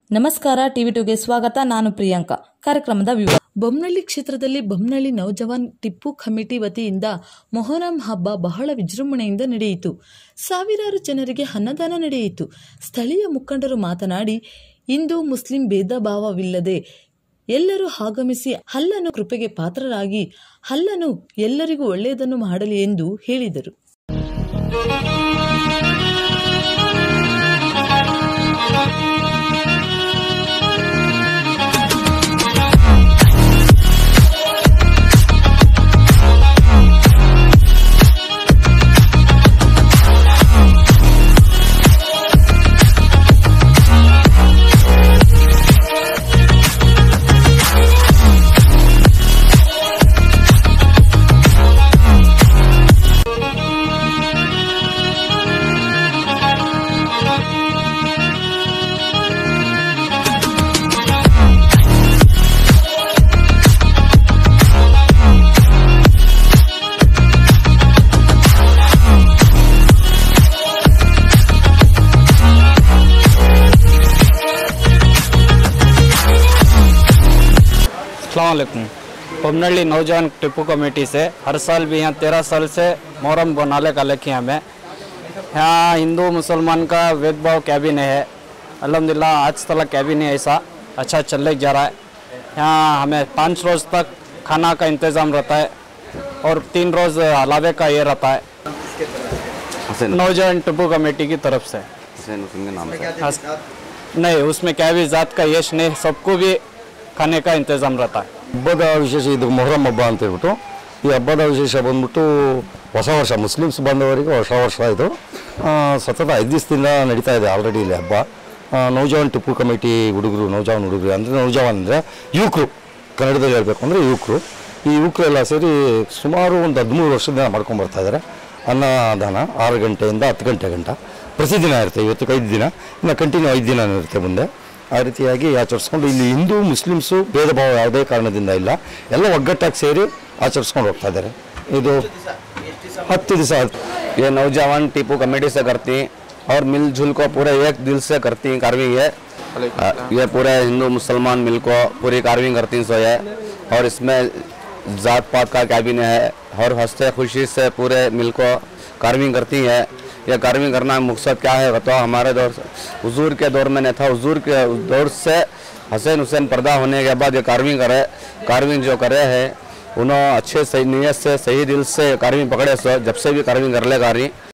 ನಮಸ್ಕಾರ ಟಿವಿ2ಗೆ ಸ್ವಾಗತ. ನಾನು ಪ್ರಿಯಾಂಕಾ. ಕಾರ್ಯಕ್ರಮದ ವಿವರ. ಬೊಮ್ಮನಹಳ್ಳಿ ಕ್ಷೇತ್ರದಲ್ಲಿ ಬೊಮ್ಮನಹಳ್ಳಿ ನೌಜವಾನ್ ಟಿಪ್ಪು ಕಮಿಟಿ ವತಿಯಿಂದ ಮೊಹರಂ ಹಬ್ಬ ಬಹಳ ವಿಜೃಂಭಣೆಯಿಂದ ನಡೆಯಿತು. ಸಾವಿರಾರು ಜನರಿಗೆ ಅನ್ನದಾನ ನಡೆಯಿತು. ಸ್ಥಳೀಯ ಮುಖಂಡರು ಮಾತನಾಡಿ, ಹಿಂದೂ ಮುಸ್ಲಿಂ ಭೇದ ಭಾವವಿಲ್ಲದೆ ಎಲ್ಲರೂ ಆಗಮಿಸಿ ಅಲ್ಲನು ಕೃಪೆಗೆ ಪಾತ್ರರಾಗಿ ಅಲ್ಲನು ಎಲ್ಲರಿಗೂ ಒಳ್ಳೆಯದನ್ನು ಮಾಡಲಿ ಎಂದು ಹೇಳಿದರು. अस्सलामुअलैकुम। बमनहल्ली नौजवान टिप्पू कमेटी से हर साल भी यहाँ 13 साल से मोहरम बनाने का लक्ष्य हमें। यहाँ हिंदू मुसलमान का भेदभाव क्या भी नहीं है। अल्हम्दुलिल्लाह आज तक क्या भी नहीं ऐसा अच्छा चल जा रहा है। यहाँ हमें 5 रोज़ तक खाना का इंतज़ाम रहता है और 3 रोज़ अलावे का ये रहता है नौजवान टिप्पू कमेटी की तरफ से। नहीं, उसमें क्या भी जात का यश नहीं, सबको भी खाने का इंतजाम रहता है। ಹಬ್ಬದ ವಿಶೇಷ ಇದು ಮೊಹರಂ ಹಬ್ಬ ಅಂತ ಹೇಳ್ಬಿಟ್ಟು ಈ ಹಬ್ಬದ ವಿಶೇಷ ಬಂದ್ಬಿಟ್ಟು ಹೊಸ ವರ್ಷ ಮುಸ್ಲಿಮ್ಸ್ ಬಾಂಧವರಿಗೆ ಹೊಸ ವರ್ಷ ಇದು ಸತತ 5 ದಿವಸದಿಂದ ನಡೀತಾ ಇದೆ ಆಲ್ರೆಡಿ ಇಲ್ಲಿ ಹಬ್ಬ. ನೌಜವಾನ್ ಟಿಪ್ಪು ಕಮಿಟಿ ಹುಡುಗರು, ನೌಜವಾನ್ ಹುಡುಗರು ಅಂದರೆ ನೌಜವಾನ್ ಅಂದರೆ ಯುವಕರು, ಕನ್ನಡದಲ್ಲಿ ಹೇಳಬೇಕು ಅಂದರೆ ಯುವಕರು. ಈ ಯುವಕರೆಲ್ಲ ಸೇರಿ ಸುಮಾರು ಒಂದು 13 ವರ್ಷದಿಂದ ಮಾಡ್ಕೊಂಡ್ಬರ್ತಾ ಇದ್ದಾರೆ. ಅನ್ನದಾನ 6 ಗಂಟೆಯಿಂದ 10 ಗಂಟೆ ಗಂಟ ಪ್ರತಿದಿನ ಇರುತ್ತೆ. ಇವತ್ತಿಗೆ 5 ದಿನ, ಇನ್ನು ಕಂಟಿನ್ಯೂ 5 ದಿನ ಇರುತ್ತೆ ಮುಂದೆ. ಆ ರೀತಿಯಾಗಿ ಆಚರಿಸ್ಕೊಂಡು ಇಲ್ಲಿ ಹಿಂದೂ ಮುಸ್ಲಿಮ್ಸು ಭೇದ ಭಾವ ಯಾವುದೇ ಕಾರಣದಿಂದ ಇಲ್ಲ, ಎಲ್ಲ ಒಗ್ಗಟ್ಟಾಗಿ ಸೇರಿ ಆಚರಿಸ್ಕೊಂಡು ಹೋಗ್ತಾ ಇದ್ದಾರೆ. ಇದು 10 ದಿವಸ ये नौजवान टिप्पू कमेटी से करती और मिलजुल को पूरे एक दिल से करती कार्रवाई है। ये पूरे हिंदू मुसलमान मिल को पूरी कार्रवाई करती सो है और इसमें जात पात का कैबिनेट है और हंसते खुशी से पूरे मिल को कार्रवाई करती है। ये कार्रवाई करना मकसद क्या है तो हमारे दौर हुजूर के दौर में नहीं था, हुजूर के दौर से हसैन हुसैन पर्दा होने के बाद ये कार्रवाई जो करे है उन्होंने अच्छे सही नीयत से सही दिल से कार्रवाई पकड़े सो जब से भी कार्रवाई कर ले